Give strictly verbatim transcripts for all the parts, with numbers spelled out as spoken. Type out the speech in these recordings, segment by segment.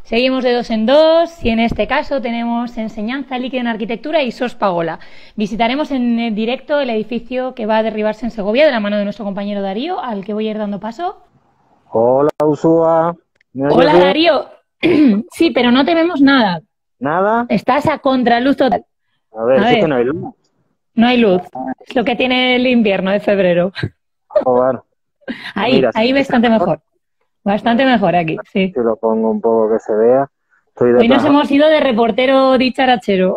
Seguimos de dos en dos y en este caso tenemos Enseñanza Líquida en Arquitectura y SOS Pagola. Visitaremos en directo el edificio que va a derribarse en Segovia de la mano de nuestro compañero Darío, al que voy a ir dando paso. Hola, Usúa. Hola, bien? Darío. Sí, pero no te vemos nada. ¿Nada? Estás a contraluz total. A ver, a sí ver. que no hay luz. No hay luz. Es lo que tiene el invierno de febrero. Joder. Ahí, Mira, ahí bastante mejor. mejor. Bastante mejor aquí, sí. Si lo pongo un poco que se vea. Estoy de Hoy nos hemos ido de reportero dicharachero.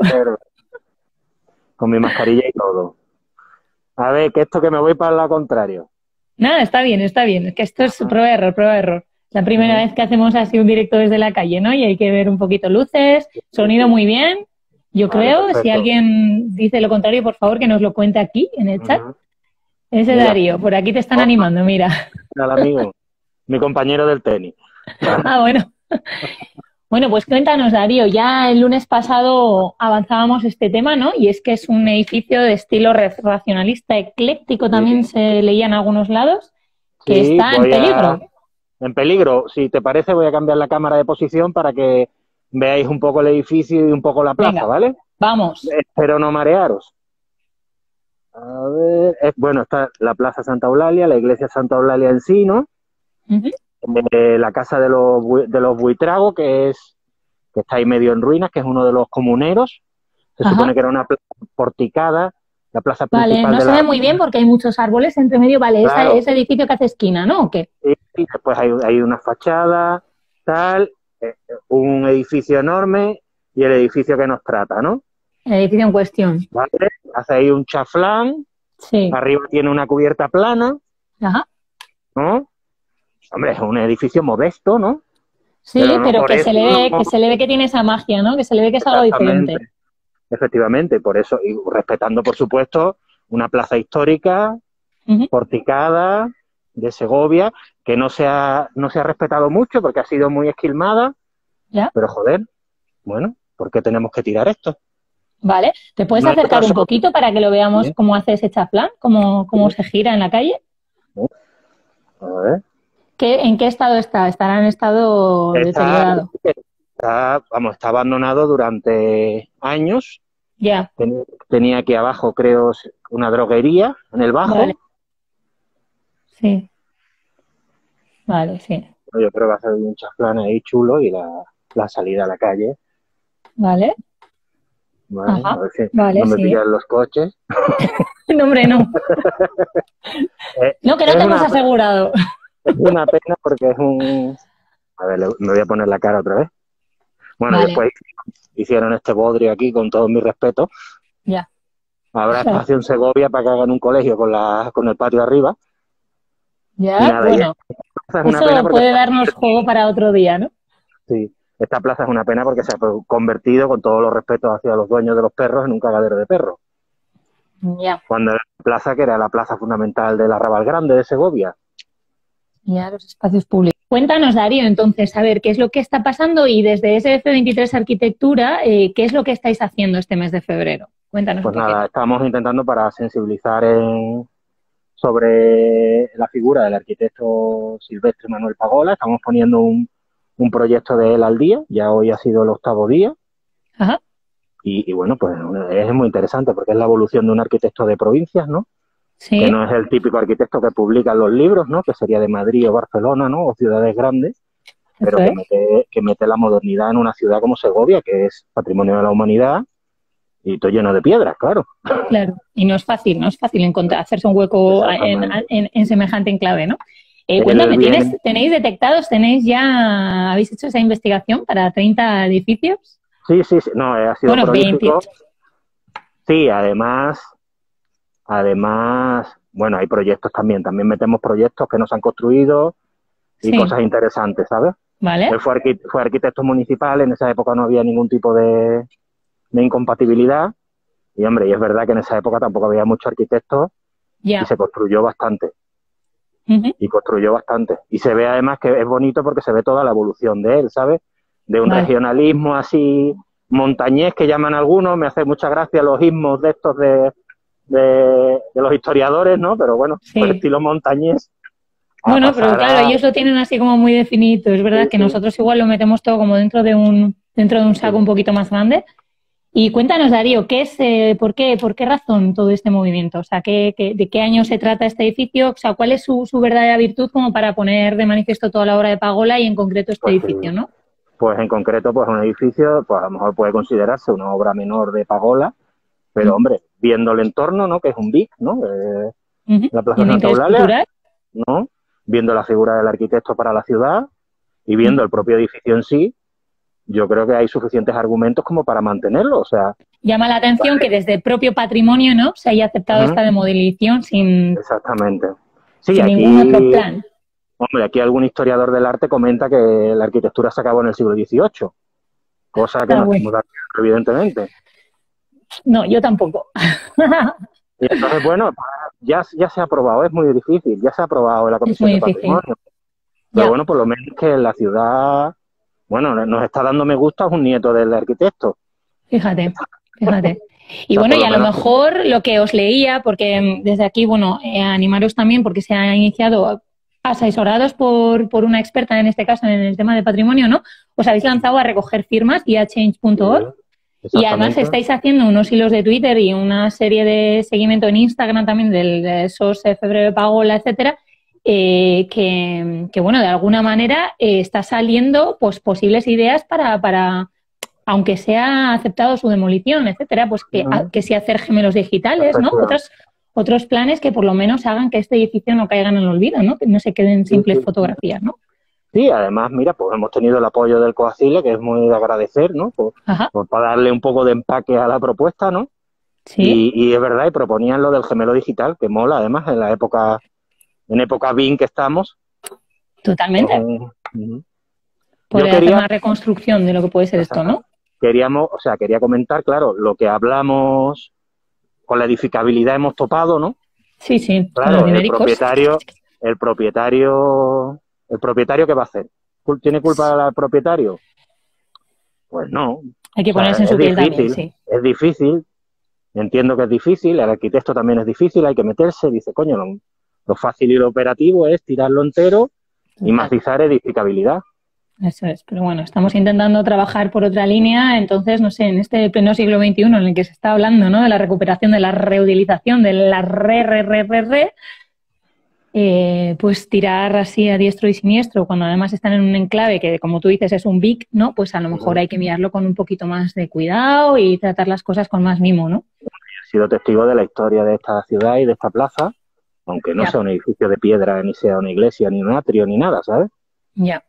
Con mi mascarilla y todo. A ver, que esto que me voy para lo contrario. Nada, está bien, está bien. Es que esto es prueba de error, prueba de error. Es la primera uh-huh. vez que hacemos así un directo desde la calle, ¿no? Y hay que ver un poquito luces, sonido muy bien. Yo vale, creo, perfecto. Si alguien dice lo contrario, por favor, que nos lo cuente aquí en el chat. Uh-huh. Ese mira. Darío, por aquí te están oh. animando, mira. Al amigo, mi compañero del tenis. Ah, bueno. Bueno, pues cuéntanos, Darío, ya el lunes pasado avanzábamos este tema, ¿no? Y es que es un edificio de estilo racionalista ecléctico, también sí. se leía en algunos lados, que sí, está en peligro. A... En peligro. Si te parece, voy a cambiar la cámara de posición para que veáis un poco el edificio y un poco la plaza, venga, ¿vale? Vamos. Espero no marearos. A ver, es, bueno, está la Plaza Santa Eulalia, la iglesia Santa Eulalia en sí, ¿no? Uh-huh. Eh, la casa de los, de los Buitrago, que es que está ahí medio en ruinas, que es uno de los comuneros. Se Ajá. supone que era una plaza porticada, la plaza principal. Vale, no de se la... ve muy bien porque hay muchos árboles entre medio. Vale, claro. ese, ese edificio que hace esquina, ¿no? ¿O qué? Sí, sí, después hay, hay una fachada, tal, eh, un edificio enorme y el edificio que nos trata, ¿no? El edificio en cuestión. Vale, hace ahí un chaflán, sí. arriba tiene una cubierta plana, Ajá. ¿no? Hombre, es un edificio modesto, ¿no? Sí, pero, no pero que, eso, se le ve, no, que se le ve que tiene esa magia, ¿no? Que se le ve que es algo diferente. Efectivamente, por eso, y respetando, por supuesto, una plaza histórica, uh-huh. porticada, de Segovia, que no se, ha, no se ha respetado mucho porque ha sido muy esquilmada. ¿Ya? Pero, joder, bueno, ¿por qué tenemos que tirar esto? Vale, ¿te puedes no acercar caso, un poquito para que lo veamos ¿sí? cómo hace ese chaflán? ¿Cómo, cómo ¿sí? se gira en la calle? A ver. ¿Qué, ¿En qué estado está? ¿Estará en estado está, deteriorado? Está, vamos, está abandonado durante años. Ya. Ten, tenía aquí abajo, creo, una droguería en el bajo. Vale. Sí. Vale, sí. Yo creo que va a ser un chaflán ahí chulo y la, la salida a la calle. Vale. Vale, Ajá. a ver si vale, no me sí. pillan los coches. No, hombre, no. eh, no, que no te hemos una, asegurado. Es una pena porque es un... A ver, me voy a poner la cara otra vez. Bueno, vale. después hicieron este bodrio aquí, con todo mi respeto. Ya. Habrá claro. espacio en Segovia para que hagan un colegio con, la, con el patio arriba. Ya, nada, bueno. Es eso puede darnos juego para otro día, ¿no? Sí. Esta plaza es una pena porque se ha convertido, con todos los respetos hacia los dueños de los perros, en un cagadero de perros. Ya. Cuando era la plaza que era la plaza fundamental del Arrabal Grande de Segovia. Ya, los espacios públicos. Cuéntanos, Darío, entonces, a ver, ¿qué es lo que está pasando? Y desde S F veintitrés Arquitectura, eh, ¿qué es lo que estáis haciendo este mes de febrero? Cuéntanos. Pues nada, estamos intentando para sensibilizar en, sobre la figura del arquitecto Silvestre Manuel Pagola. Estamos poniendo un, un proyecto de él al día, ya hoy ha sido el octavo día. Ajá. Y, y bueno, pues es muy interesante porque es la evolución de un arquitecto de provincias, ¿no? Sí. Que no es el típico arquitecto que publica los libros, ¿no? Que sería de Madrid o Barcelona, ¿no? O ciudades grandes, pero que mete, que mete la modernidad en una ciudad como Segovia, que es patrimonio de la humanidad y todo lleno de piedras, claro. Claro, y no es fácil, no es fácil encontrar, hacerse un hueco en, en, en semejante enclave, ¿no? Eh, cuéntame, ¿tienes, ¿tenéis detectados, tenéis ya, habéis hecho esa investigación para treinta edificios? Sí, sí, sí, no, ha sido bueno, prolífico. veinte. Sí, además, además, bueno, hay proyectos también, también metemos proyectos que no se han construido y sí. cosas interesantes, ¿sabes? Vale. Él fue, arquit fue arquitecto municipal, en esa época no había ningún tipo de, de incompatibilidad y, hombre, y es verdad que en esa época tampoco había muchos arquitectos yeah. y se construyó bastante. Uh-huh. Y construyó bastante. Y se ve además que es bonito porque se ve toda la evolución de él, ¿sabes? De un vale. regionalismo así montañés que llaman algunos, me hace mucha gracia los ismos de estos de, de, de los historiadores, ¿no? Pero bueno, sí. por estilo montañés. Bueno, pero claro, a... ellos lo tienen así como muy definido. Es verdad sí, que sí. nosotros igual lo metemos todo como dentro de un dentro de un saco sí. un poquito más grande. Y cuéntanos, Darío, ¿qué es, eh, por qué, por qué razón todo este movimiento? O sea, ¿qué, qué, ¿de qué año se trata este edificio? O sea, ¿cuál es su, su verdadera virtud como para poner de manifiesto toda la obra de Pagola y en concreto este pues edificio, sí. ¿no? Pues en concreto, pues un edificio, pues a lo mejor puede considerarse una obra menor de Pagola, pero uh-huh. hombre, viendo el entorno, ¿no? Que es un B I C, ¿no? Eh, uh-huh. La Plaza Santa Eulalia, ¿no? Viendo la figura del arquitecto para la ciudad y viendo uh-huh. el propio edificio en sí, yo creo que hay suficientes argumentos como para mantenerlo, o sea... Llama la atención vale. que desde el propio patrimonio, ¿no?, se haya aceptado uh-huh. esta demolición sin... Exactamente. Sí, sin aquí, ningún otro plan. Hombre, aquí algún historiador del arte comenta que la arquitectura se acabó en el siglo dieciocho, cosa que ah, no bueno. es evidentemente. No, yo tampoco. Y entonces, bueno, ya, ya se ha aprobado, es muy difícil, ya se ha aprobado en la Comisión de Patrimonio. Pero ya. bueno, por lo menos que en la ciudad... Bueno, nos está dando me gusta un nieto del arquitecto. Fíjate, fíjate. Y o sea, bueno, y a lo mejor lo que os leía, porque desde aquí, bueno, eh, animaros también, porque se ha iniciado, asesorados por, por una experta, en este caso, en el tema de patrimonio, ¿no? Os habéis lanzado a recoger firmas vía change punto org. Sí, y además estáis haciendo unos hilos de Twitter y una serie de seguimiento en Instagram también del de esos eh, febrero de Pagola, etcétera. Eh, que, que, bueno, de alguna manera eh, está saliendo pues posibles ideas para, para, aunque sea aceptado su demolición, etcétera, pues que, uh-huh. que sí hacer gemelos digitales, ¿no? Otros, otros planes que por lo menos hagan que este edificio no caiga en el olvido, ¿no? Que no se queden simples sí, sí. fotografías, ¿no? Sí, además, mira, pues hemos tenido el apoyo del COACILE, que es muy de agradecer, ¿no? Por, por, para darle un poco de empaque a la propuesta, ¿no? Sí. Y, y es verdad, y proponían lo del gemelo digital, que mola, además, en la época... En época B I M que estamos. Totalmente. Uh, uh, Podría hacer una reconstrucción de lo que puede ser esto, ¿no? Queríamos, o sea, quería comentar, claro, lo que hablamos con la edificabilidad hemos topado, ¿no? Sí, sí. Claro, el propietario, el propietario, el propietario, ¿qué va a hacer? ¿Tiene culpa el propietario? Pues no. Hay que ponerse o sea, en su piel también, sí. Es difícil, entiendo que es difícil, el arquitecto también es difícil, hay que meterse, dice, coño, no. Lo fácil y lo operativo es tirarlo entero y macizar edificabilidad. Eso es, pero bueno, estamos intentando trabajar por otra línea, entonces, no sé, en este pleno siglo veintiuno en el que se está hablando, ¿no?, de la recuperación, de la reutilización, de la re, re, re, re, re, eh, pues tirar así a diestro y siniestro, cuando además están en un enclave que, como tú dices, es un B I C, ¿no?, pues a lo mejor hay que mirarlo con un poquito más de cuidado y tratar las cosas con más mimo, ¿no? He sido testigo de la historia de esta ciudad y de esta plaza, aunque no ya. sea un edificio de piedra, ni sea una iglesia, ni un atrio, ni nada, ¿sabes? Ya.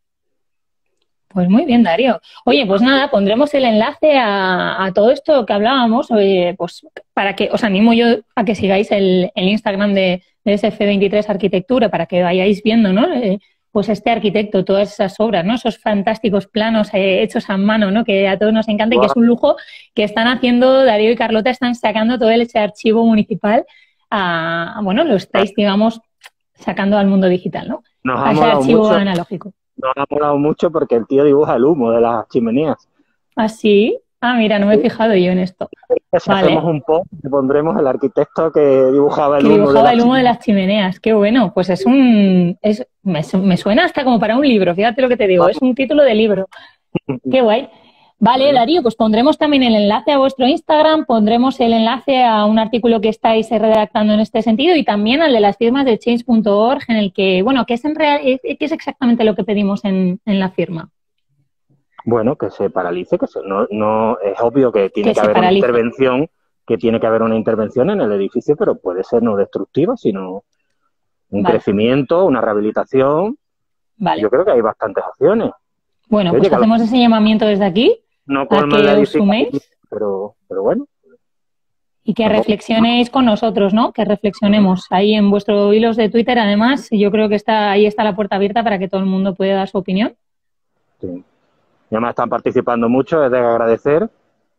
Pues muy bien, Darío. Oye, pues nada, pondremos el enlace a, a todo esto que hablábamos, oye, pues para que os animo yo a que sigáis el, el Instagram de, de S F veintitrés Arquitectura, para que vayáis viendo, ¿no? Eh, pues este arquitecto, todas esas obras, ¿no? Esos fantásticos planos eh, hechos a mano, ¿no? Que a todos nos encanta y que es un lujo que están haciendo, Darío y Carlota están sacando todo ese archivo municipal. A, bueno, lo estáis, digamos, sacando al mundo digital, ¿no? Nos a ese archivo mucho, analógico. Nos ha molado mucho porque el tío dibuja el humo de las chimeneas. ¿Ah, sí? Ah, mira, no me he fijado yo en esto. Si vale. hacemos un post, pondremos el arquitecto que dibujaba el que humo, dibujaba de, el humo de las chimeneas. Qué bueno, pues es un... Es, me, me suena hasta como para un libro, fíjate lo que te digo, es un título de libro. Qué guay. Vale, Darío, pues pondremos también el enlace a vuestro Instagram, pondremos el enlace a un artículo que estáis redactando en este sentido y también al de las firmas de change punto org, en el que, bueno, ¿qué es, en real, qué es exactamente lo que pedimos en, en la firma? Bueno, que se paralice, que se, no, no es obvio que tiene que, que haber paralice. una intervención, que tiene que haber una intervención en el edificio, pero puede ser no destructiva, sino un vale. crecimiento, una rehabilitación. Vale. Yo creo que hay bastantes opciones. Bueno, Oye, pues hacemos ese llamamiento desde aquí. No colman la edificación, pero, pero bueno. Y que reflexionéis con nosotros, ¿no? Que reflexionemos. Ahí en vuestros hilos de Twitter, además, yo creo que está ahí está la puerta abierta para que todo el mundo pueda dar su opinión. Sí. Y además están participando mucho, es de agradecer.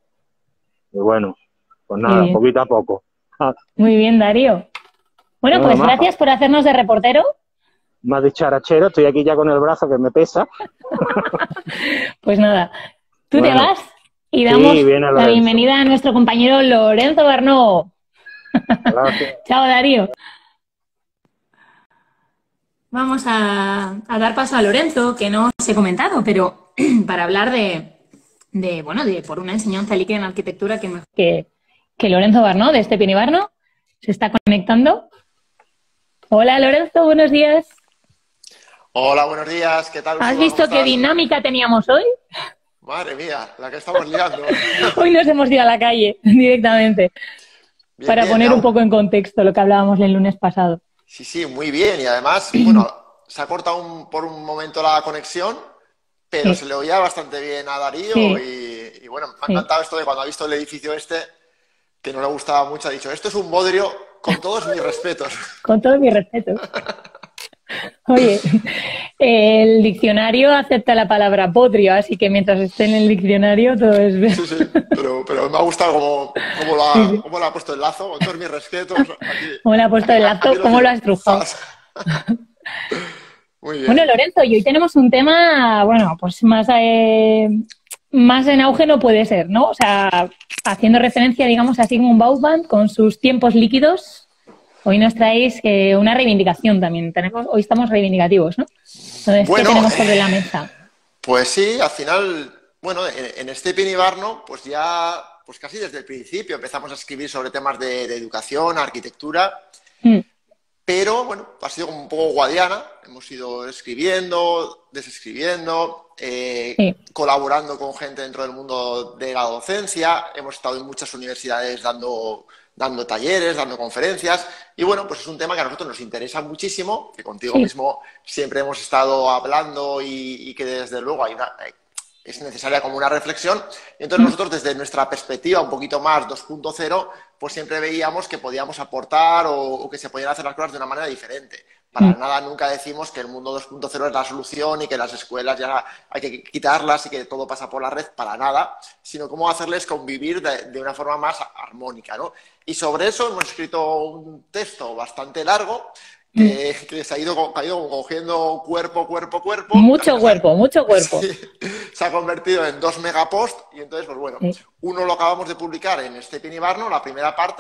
Y bueno, pues nada, poquito a poco. Muy bien, Darío. Bueno, pues Nada gracias más. por hacernos de reportero. Me has dicho arachero, estoy aquí ya con el brazo que me pesa. Pues nada, tú bueno, te vas y damos sí, la bienvenida a nuestro compañero Lorenzo Barnó. Chao, Darío. vamos a, a dar paso a Lorenzo, que no os he comentado, pero para hablar de, de, bueno, de por una enseñanza líquida en arquitectura que, que, que Lorenzo Barnó, de Estepin y Barnó, se está conectando. Hola, Lorenzo, buenos días. Hola, buenos días, ¿qué tal? ¿Has visto qué dinámica teníamos hoy? Madre mía, la que estamos liando. Hoy nos hemos ido a la calle directamente, bien, para bien, poner ¿no? un poco en contexto lo que hablábamos el lunes pasado. Sí, sí, muy bien, y además, bueno, se ha cortado un, por un momento la conexión, pero sí. se le oía bastante bien a Darío sí. y, y bueno, me ha encantado sí. esto de cuando ha visto el edificio este, que no le gustaba mucho, ha dicho, esto es un bodrio con todos mis respetos. Con todos mis respetos. Oye, el diccionario acepta la palabra bodrio, así que mientras esté en el diccionario todo es... Sí, sí, pero, pero me ha gustado cómo, cómo, lo ha, sí, sí. cómo lo ha puesto el lazo, con todos mis respetos. Aquí, cómo le ha puesto el lazo, aquí, cómo lo has trufado. Muy bien. Bueno, Lorenzo, y hoy tenemos un tema, bueno, pues más, eh, más en auge no puede ser, ¿no? O sea, haciendo referencia, digamos, a Zygmunt Bauman con sus tiempos líquidos. Hoy nos traéis eh, una reivindicación también. Tenemos, hoy estamos reivindicativos, ¿no? Entonces, bueno, ¿qué tenemos sobre la mesa? Pues sí, al final, bueno, en, en Estepin y Barnó, pues ya, pues casi desde el principio empezamos a escribir sobre temas de, de educación, arquitectura, mm. pero bueno, ha sido como un poco guadiana. Hemos ido escribiendo, desescribiendo, eh, sí. colaborando con gente dentro del mundo de la docencia. Hemos estado en muchas universidades dando... dando talleres, dando conferencias, y bueno, pues es un tema que a nosotros nos interesa muchísimo, que contigo sí. mismo siempre hemos estado hablando y, y que desde luego hay una, es necesaria como una reflexión, y entonces mm. nosotros desde nuestra perspectiva un poquito más dos punto cero, pues siempre veíamos que podíamos aportar o, o que se podían hacer las cosas de una manera diferente. Para mm. nada nunca decimos que el mundo dos punto cero es la solución y que las escuelas ya hay que quitarlas y que todo pasa por la red, para nada, sino cómo hacerles convivir de, de una forma más armónica, ¿no? Y sobre eso hemos escrito un texto bastante largo que, mm. que se ha ido, ha ido cogiendo cuerpo, cuerpo, cuerpo. Mucho cuerpo, mucho cuerpo. Sí, se ha convertido en dos megaposts y entonces, pues bueno, sí. uno lo acabamos de publicar en Estepin y Barnó, la primera parte,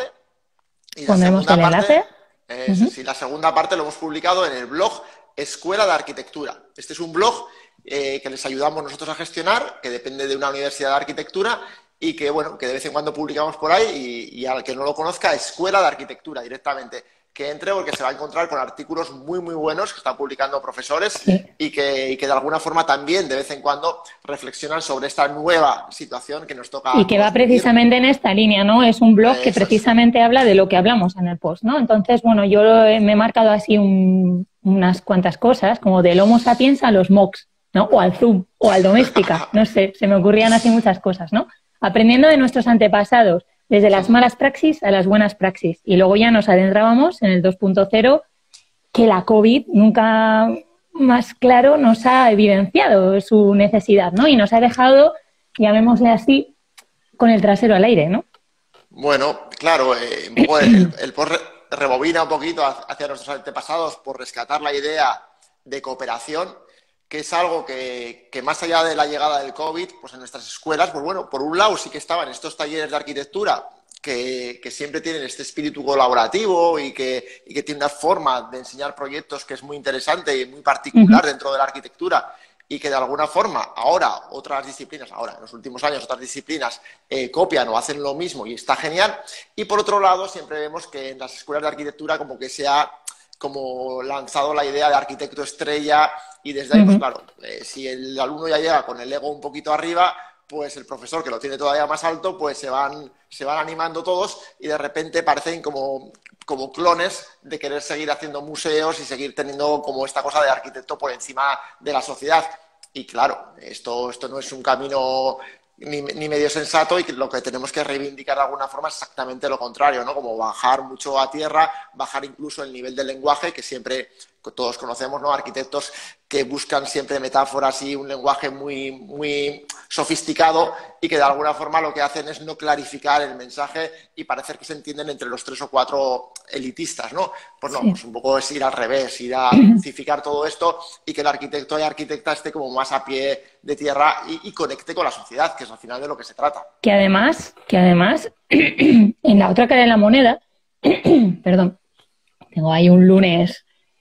y la Pondremos segunda el parte... enlace. Eh, uh-huh. Sí, la segunda parte lo hemos publicado en el blog Escuela de Arquitectura. Este es un blog eh, que les ayudamos nosotros a gestionar, que depende de una universidad de arquitectura y que, bueno, que de vez en cuando publicamos por ahí y, y al que no lo conozca, Escuela de Arquitectura directamente. Que entre porque se va a encontrar con artículos muy, muy buenos que están publicando profesores sí. y, que, y que de alguna forma también de vez en cuando reflexionan sobre esta nueva situación que nos toca. Y que va precisamente en esta línea, ¿no? Es un blog que precisamente habla de lo que hablamos en el post, ¿no? Entonces, bueno, yo me he marcado así un, unas cuantas cosas, como del Homo sapiens a los MOOCs, ¿no? O al Zoom, o al Doméstica, no sé, se me ocurrían así muchas cosas, ¿no? Aprendiendo de nuestros antepasados, desde las malas praxis a las buenas praxis. Y luego ya nos adentrábamos en el dos punto cero, que la COVID nunca más claro nos ha evidenciado su necesidad, ¿no? Y nos ha dejado, llamémosle así, con el trasero al aire, ¿no? Bueno, claro, eh, un poco el, el post rebobina un poquito hacia nuestros antepasados por rescatar la idea de cooperación, que es algo que, que más allá de la llegada del COVID, pues en nuestras escuelas, pues bueno, por un lado sí que estaban estos talleres de arquitectura que, que siempre tienen este espíritu colaborativo y que, y que tienen una forma de enseñar proyectos que es muy interesante y muy particular uh-huh. dentro de la arquitectura y que de alguna forma ahora otras disciplinas, ahora en los últimos años otras disciplinas eh, copian o hacen lo mismo y está genial. Y por otro lado siempre vemos que en las escuelas de arquitectura como que se ha como lanzado la idea de arquitecto estrella y desde ahí, uh-huh. pues claro, eh, si el alumno ya llega con el ego un poquito arriba, pues el profesor, que lo tiene todavía más alto, pues se van, se van animando todos y de repente parecen como, como clones de querer seguir haciendo museos y seguir teniendo como esta cosa de arquitecto por encima de la sociedad. Y claro, esto, esto no es un camino ni, ni medio sensato y que lo que tenemos que reivindicar de alguna forma es exactamente lo contrario, ¿no? Como bajar mucho a tierra, bajar incluso el nivel del lenguaje, que siempre todos conocemos, ¿no? Arquitectos que buscan siempre metáforas y un lenguaje muy, muy sofisticado y que de alguna forma lo que hacen es no clarificar el mensaje y parecer que se entienden entre los tres o cuatro elitistas, ¿no? Pues no, sí. pues un poco es ir al revés, ir a dulcificar todo esto y que el arquitecto y arquitecta esté como más a pie de tierra y, y conecte con la sociedad, que es al final de lo que se trata. Que además, que además en la otra cara de la moneda, perdón, tengo ahí un lunes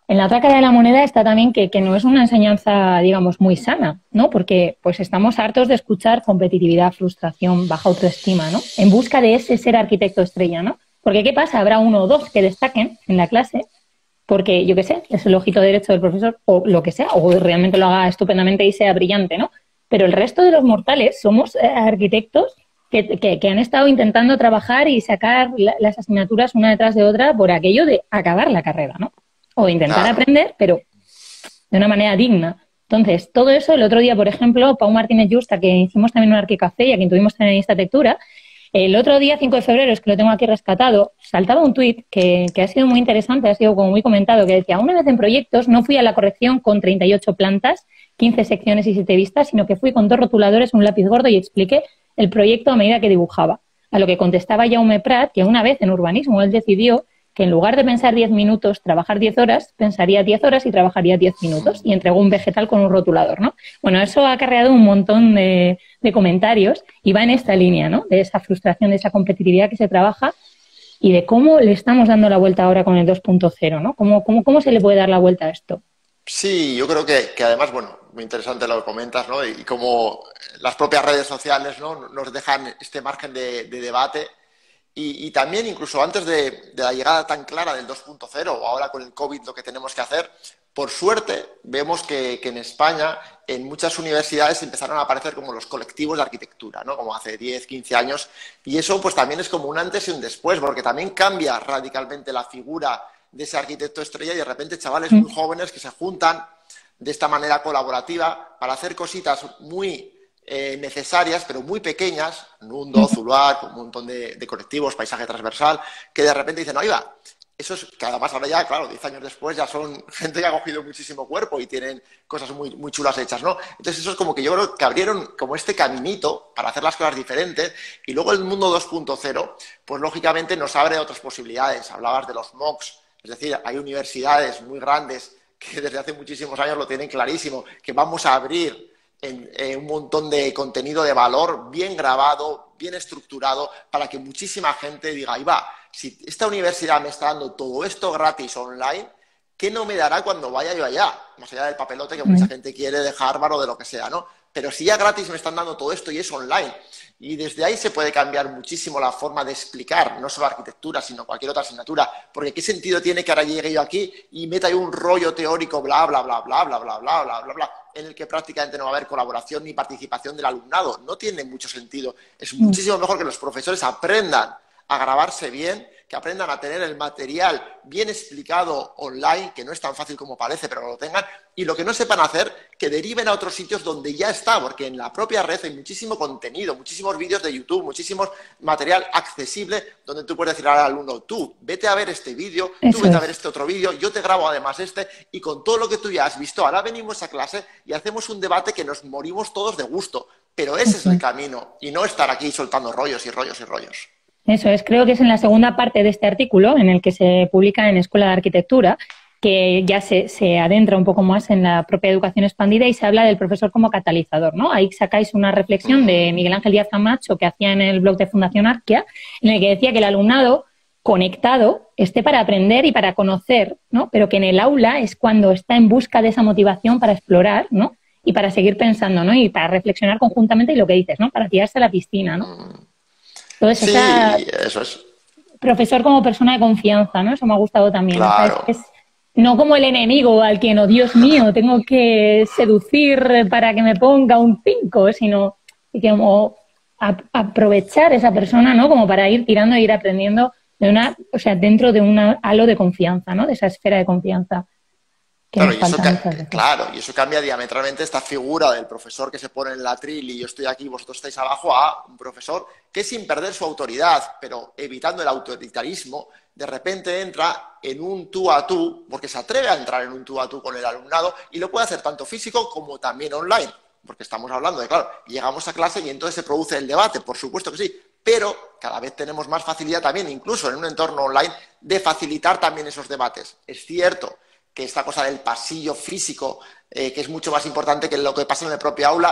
en la otra cara de la moneda está también que, que no es una enseñanza, digamos, muy sana, ¿no? Porque pues estamos hartos de escuchar competitividad, frustración, baja autoestima, ¿no? En busca de ese ser arquitecto estrella, ¿no? Porque ¿qué pasa? Habrá uno o dos que destaquen en la clase porque, yo qué sé, es el ojito derecho del profesor o lo que sea, o realmente lo haga estupendamente y sea brillante, ¿no? Pero el resto de los mortales somos eh, arquitectos que, que, que han estado intentando trabajar y sacar la, las asignaturas una detrás de otra por aquello de acabar la carrera, ¿no? O de intentar Claro. aprender, pero de una manera digna. Entonces, todo eso, el otro día, por ejemplo, Pau Martínez Justa, que hicimos también un Arquicafé y a quien tuvimos también en esta Arquitectura, el otro día, cinco de febrero, es que lo tengo aquí rescatado, saltaba un tuit que, que ha sido muy interesante, ha sido como muy comentado, que decía, una vez en proyectos no fui a la corrección con treinta y ocho plantas, quince secciones y siete vistas, sino que fui con dos rotuladores, un lápiz gordo y expliqué el proyecto a medida que dibujaba. A lo que contestaba Jaume Prat, que una vez en urbanismo él decidió que en lugar de pensar diez minutos, trabajar diez horas, pensaría diez horas y trabajaría diez minutos y entregó un vegetal con un rotulador, ¿no? Bueno, eso ha acarreado un montón de, de comentarios y va en esta línea, ¿no? De esa frustración, de esa competitividad que se trabaja y de cómo le estamos dando la vuelta ahora con el dos punto cero, ¿no? ¿Cómo, cómo, cómo se le puede dar la vuelta a esto? Sí, yo creo que, que además, bueno, muy interesante lo que comentas, ¿no? Y, y cómo las propias redes sociales, ¿no? Nos dejan este margen de, de debate. Y, y también, incluso antes de, de la llegada tan clara del dos punto cero, o ahora con el COVID lo que tenemos que hacer, por suerte vemos que, que en España, en muchas universidades empezaron a aparecer como los colectivos de arquitectura, ¿no? Como hace diez, quince años. Y eso pues también es como un antes y un después, porque también cambia radicalmente la figura de ese arquitecto estrella y de repente chavales muy jóvenes que se juntan de esta manera colaborativa para hacer cositas muy eh, necesarias, pero muy pequeñas, Nundo, Zuluac, un montón de, de colectivos, paisaje transversal, que de repente dicen, oiga, eso es que además ahora ya, claro, diez años después ya son gente que ha cogido muchísimo cuerpo y tienen cosas muy, muy chulas hechas, ¿no? Entonces eso es como que yo creo que abrieron como este caminito para hacer las cosas diferentes y luego el mundo dos punto cero, pues lógicamente nos abre otras posibilidades. Hablabas de los MOOCs, es decir, hay universidades muy grandes que desde hace muchísimos años lo tienen clarísimo, que vamos a abrir en, en un montón de contenido de valor bien grabado, bien estructurado, para que muchísima gente diga, ahí va, si esta universidad me está dando todo esto gratis online, ¿qué no me dará cuando vaya yo allá? Más allá del papelote que mucha gente quiere de Harvard o de lo que sea, ¿no? Pero si ya gratis me están dando todo esto y es online. Y desde ahí se puede cambiar muchísimo la forma de explicar, no solo arquitectura, sino cualquier otra asignatura. Porque ¿qué sentido tiene que ahora llegue yo aquí y meta ahí un rollo teórico, bla, bla, bla, bla, bla, bla, bla, bla, bla, bla, en el que prácticamente no va a haber colaboración ni participación del alumnado? No tiene mucho sentido. Es muchísimo mejor que los profesores aprendan a grabarse bien, que aprendan a tener el material bien explicado online, que no es tan fácil como parece, pero lo tengan, y lo que no sepan hacer, que deriven a otros sitios donde ya está, porque en la propia red hay muchísimo contenido, muchísimos vídeos de YouTube, muchísimo material accesible, donde tú puedes decir al alumno, tú, vete a ver este vídeo, tú vete a ver este otro vídeo, yo te grabo además este, y con todo lo que tú ya has visto, ahora venimos a clase y hacemos un debate que nos morimos todos de gusto, pero ese es el camino, y no estar aquí soltando rollos y rollos y rollos. Eso es, creo que es en la segunda parte de este artículo, en el que se publica en Escuela de Arquitectura, que ya se, se adentra un poco más en la propia educación expandida y se habla del profesor como catalizador, ¿no? Ahí sacáis una reflexión de Miguel Ángel Díaz Camacho que hacía en el blog de Fundación Arquia, en el que decía que el alumnado conectado esté para aprender y para conocer, ¿no? Pero que en el aula es cuando está en busca de esa motivación para explorar, ¿no? Y para seguir pensando, ¿no? Y para reflexionar conjuntamente y lo que dices, ¿no? Para tirarse a la piscina, ¿no? Entonces, sí, esa, eso es. Profesor como persona de confianza, ¿no? Eso me ha gustado también. Claro. O sea, es, es, no como el enemigo al que, no, Dios mío, tengo que seducir para que me ponga un cinco, sino que como a, aprovechar esa persona, ¿no? Como para ir tirando e ir aprendiendo de una, o sea, dentro de un halo de confianza, ¿no? De esa esfera de confianza. Que Claro nos y, eso falta claro, y eso cambia diametralmente esta figura del profesor que se pone en la atril y yo estoy aquí y vosotros estáis abajo, a un profesor que sin perder su autoridad, pero evitando el autoritarismo, de repente entra en un tú a tú, porque se atreve a entrar en un tú a tú con el alumnado y lo puede hacer tanto físico como también online, porque estamos hablando de, claro, llegamos a clase y entonces se produce el debate, por supuesto que sí, pero cada vez tenemos más facilidad también, incluso en un entorno online, de facilitar también esos debates. Es cierto que esta cosa del pasillo físico, eh, que es mucho más importante que lo que pasa en el propio aula,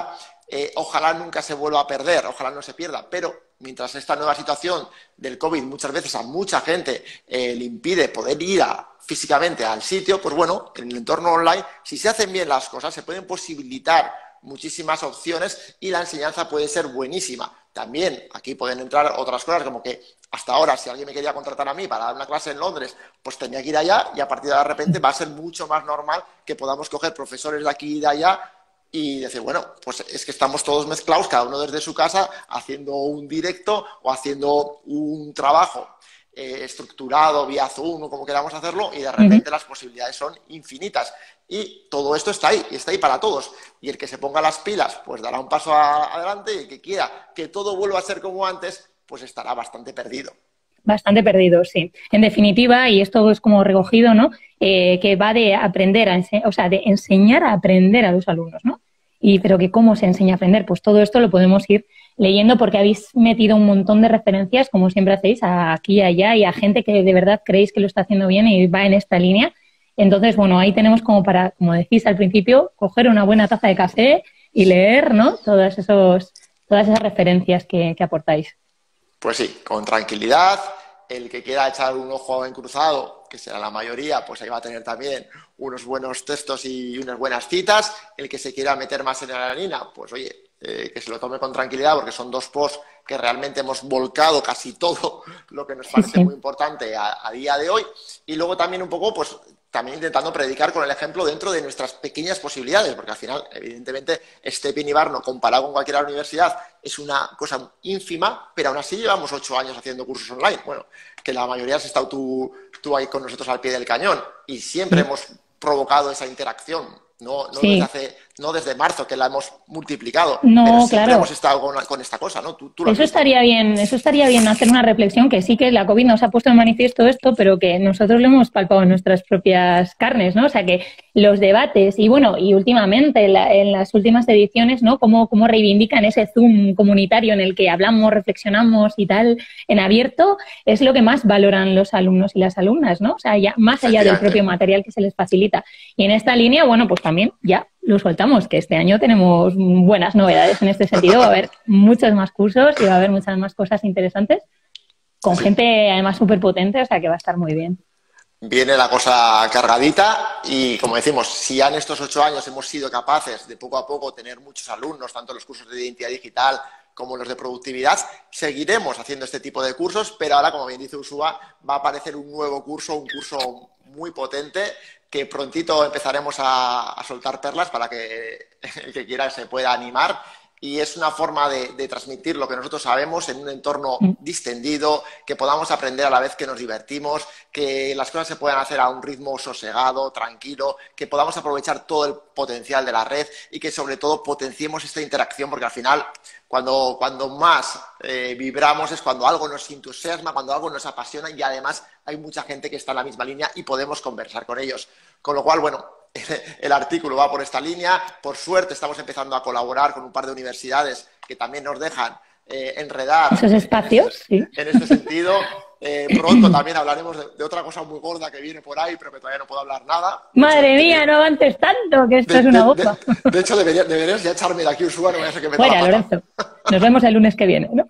eh, ojalá nunca se vuelva a perder, ojalá no se pierda, pero mientras esta nueva situación del COVID muchas veces a mucha gente eh, le impide poder ir a, físicamente al sitio, pues bueno, en el entorno online, si se hacen bien las cosas, se pueden posibilitar muchísimas opciones y la enseñanza puede ser buenísima. También aquí pueden entrar otras cosas como que hasta ahora si alguien me quería contratar a mí para dar una clase en Londres, pues tenía que ir allá y a partir de repente va a ser mucho más normal que podamos coger profesores de aquí y de allá y decir, bueno, pues es que estamos todos mezclados, cada uno desde su casa, haciendo un directo o haciendo un trabajo eh, estructurado vía Zoom o como queramos hacerlo y de repente uh-huh. las posibilidades son infinitas. Y todo esto está ahí, y está ahí para todos. Y el que se ponga las pilas, pues dará un paso a, adelante, y el que quiera que todo vuelva a ser como antes, pues estará bastante perdido. Bastante perdido, sí. En definitiva, y esto es como recogido, ¿no? Eh, que va de aprender, a ense- o sea, de enseñar a aprender a los alumnos, ¿no? Y pero que cómo se enseña a aprender, pues todo esto lo podemos ir leyendo porque habéis metido un montón de referencias, como siempre hacéis, a aquí y allá, y a gente que de verdad creéis que lo está haciendo bien y va en esta línea. Entonces, bueno, ahí tenemos como para, como decís al principio, coger una buena taza de café y leer, ¿no? Todas esos, todas esas referencias que, que aportáis. Pues sí, con tranquilidad. El que quiera echar un ojo en cruzado, que será la mayoría, pues ahí va a tener también unos buenos textos y unas buenas citas. El que se quiera meter más en la harina, pues oye, eh, que se lo tome con tranquilidad porque son dos posts que realmente hemos volcado casi todo lo que nos parece sí, sí. muy importante a, a día de hoy. Y luego también un poco, pues también intentando predicar con el ejemplo dentro de nuestras pequeñas posibilidades, porque al final, evidentemente, Stepin y Barno, comparado con cualquier universidad, es una cosa ínfima, pero aún así llevamos ocho años haciendo cursos online. Bueno, que la mayoría has estado tú, tú ahí con nosotros al pie del cañón y siempre sí. hemos provocado esa interacción. No, no, sí. desde hace, no desde marzo, que la hemos multiplicado, no, pero siempre claro. hemos estado con, con esta cosa, ¿no? Tú, tú lo eso estaría bien, eso estaría bien hacer una reflexión, que sí que la COVID nos ha puesto en manifiesto esto, pero que nosotros lo hemos palpado en nuestras propias carnes, ¿no? O sea, que los debates, y bueno, y últimamente, en, la, en las últimas ediciones, ¿no? Cómo, cómo reivindican ese Zoom comunitario en el que hablamos, reflexionamos y tal, en abierto, es lo que más valoran los alumnos y las alumnas, ¿no? O sea, ya más allá del propio material que se les facilita. Y en esta línea, bueno, pues también ya lo soltamos, que este año tenemos buenas novedades en este sentido. Va a haber muchos más cursos y va a haber muchas más cosas interesantes con sí. gente además súper potente, o sea que va a estar muy bien. Viene la cosa cargadita y, como decimos, si ya en estos ocho años hemos sido capaces de poco a poco tener muchos alumnos, tanto los cursos de identidad digital como los de productividad, seguiremos haciendo este tipo de cursos, pero ahora, como bien dice Ursúa, va a aparecer un nuevo curso, un curso muy potente, que prontito empezaremos a, a soltar perlas para que el que quiera se pueda animar. Y es una forma de, de transmitir lo que nosotros sabemos en un entorno distendido, que podamos aprender a la vez que nos divertimos, que las cosas se puedan hacer a un ritmo sosegado, tranquilo, que podamos aprovechar todo el potencial de la red y que sobre todo potenciemos esta interacción, porque al final cuando, cuando más eh, vibramos es cuando algo nos entusiasma, cuando algo nos apasiona y además hay mucha gente que está en la misma línea y podemos conversar con ellos. Con lo cual, bueno, el artículo va por esta línea. Por suerte estamos empezando a colaborar con un par de universidades que también nos dejan eh, enredar esos espacios, en, este, sí. en este sentido. Eh, pronto también hablaremos de, de otra cosa muy gorda que viene por ahí, pero que todavía no puedo hablar nada. Madre hecho, mía, de, no avances tanto, que esto de, es una de, bomba. De, de, de hecho, debería, deberías ya echarme de aquí, Ursúa, no voy a ser que me Fuera, Lorenzo. Nos vemos el lunes que viene, ¿no?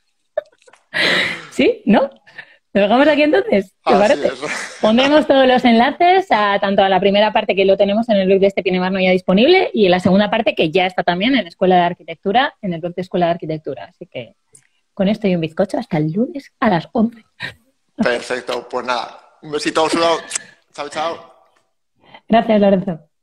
¿Sí? ¿No? ¿Lo dejamos aquí entonces? ¿Te parece? Pondremos todos los enlaces a tanto a la primera parte que lo tenemos en el blog de Stepin y Barno ya disponible y en la segunda parte que ya está también en Escuela de Arquitectura, en el blog de Escuela de Arquitectura. Así que con esto y un bizcocho hasta el lunes a las once. Perfecto, pues nada, un besito, Ursúa. Chao, chao. Gracias, Lorenzo.